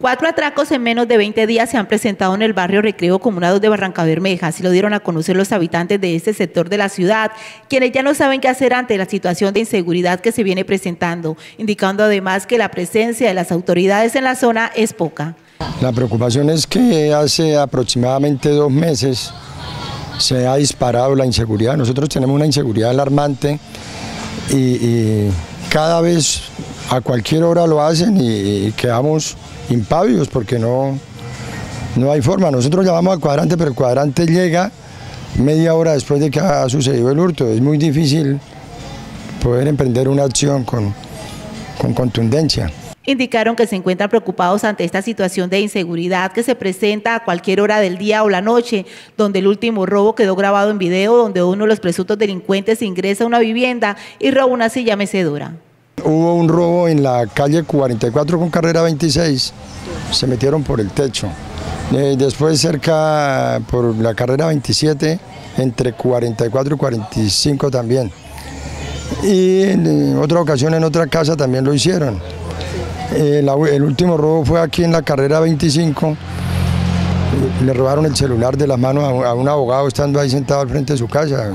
4 atracos en menos de 20 días se han presentado en el barrio Recreo, Comuna 2 de Barrancabermeja. Así lo dieron a conocer los habitantes de este sector de la ciudad, quienes ya no saben qué hacer ante la situación de inseguridad que se viene presentando, indicando además que la presencia de las autoridades en la zona es poca. La preocupación es que hace aproximadamente 2 meses se ha disparado la inseguridad. Nosotros tenemos una inseguridad alarmante y cada vez a cualquier hora lo hacen y quedamos impávidos porque no hay forma. Nosotros llamamos al cuadrante, pero el cuadrante llega media hora después de que ha sucedido el hurto. Es muy difícil poder emprender una acción con contundencia. Indicaron que se encuentran preocupados ante esta situación de inseguridad que se presenta a cualquier hora del día o la noche, donde el último robo quedó grabado en video, donde uno de los presuntos delincuentes ingresa a una vivienda y roba una silla mecedora. Hubo un robo en la calle 44 con carrera 26, se metieron por el techo. Después cerca por la carrera 27, entre 44 y 45 también. Y en otra ocasión en otra casa también lo hicieron. El último robo fue aquí en la carrera 25, le robaron el celular de las manos a un abogado estando ahí sentado al frente de su casa.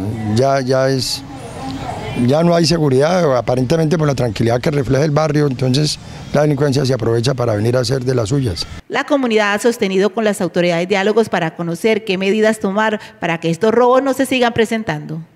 Ya no hay seguridad, aparentemente por la tranquilidad que refleja el barrio, entonces la delincuencia se aprovecha para venir a hacer de las suyas. La comunidad ha sostenido con las autoridades diálogos para conocer qué medidas tomar para que estos robos no se sigan presentando.